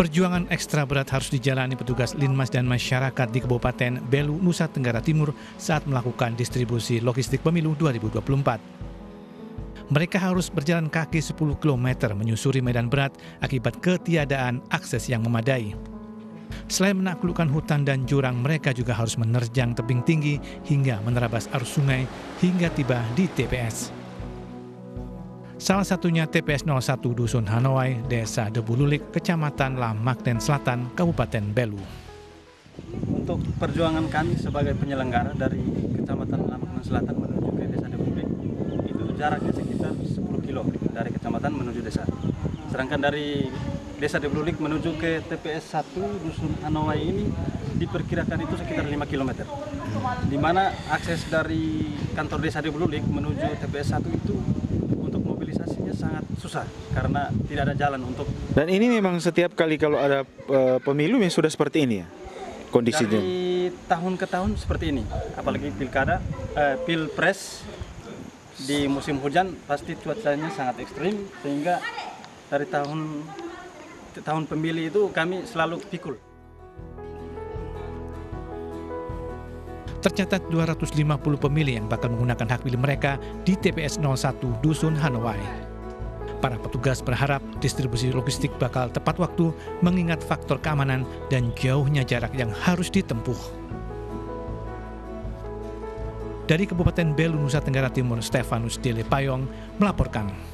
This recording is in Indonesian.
Perjuangan ekstra berat harus dijalani petugas Linmas dan masyarakat di Kabupaten Belu, Nusa Tenggara Timur saat melakukan distribusi logistik pemilu 2024. Mereka harus berjalan kaki 10 km menyusuri medan berat akibat ketiadaan akses yang memadai. Selain menaklukkan hutan dan jurang, mereka juga harus menerjang tebing tinggi hingga menerabas arus sungai hingga tiba di TPS. Salah satunya TPS 01 Dusun Hanoi, Desa Debu Lulik, Kecamatan Lamakten Selatan, Kabupaten Belu. Untuk perjuangan kami sebagai penyelenggara dari Kecamatan Lamakten Selatan menuju ke Desa Debu Lulik, itu jaraknya sekitar 10 km dari kecamatan menuju desa. Sedangkan dari Desa Debu Lulik menuju ke TPS 1 Dusun Hanoi ini diperkirakan itu sekitar 5 km. Di mana akses dari kantor Desa Debu Lulik menuju TPS 1 itu untuk mobilisasinya sangat susah karena tidak ada jalan untuk. Dan ini memang setiap kali kalau ada pemilu yang sudah seperti ini ya kondisinya? Dari tahun ke tahun seperti ini, apalagi pilpres di musim hujan pasti cuacanya sangat ekstrim sehingga dari tahun pemilih itu kami selalu pikul. Tercatat 250 pemilih yang bakal menggunakan hak pilih mereka di TPS 01 Dusun Hanoi. Para petugas berharap distribusi logistik bakal tepat waktu mengingat faktor keamanan dan jauhnya jarak yang harus ditempuh. Dari Kabupaten Belu, Nusa Tenggara Timur, Stefanus Dele Payong melaporkan.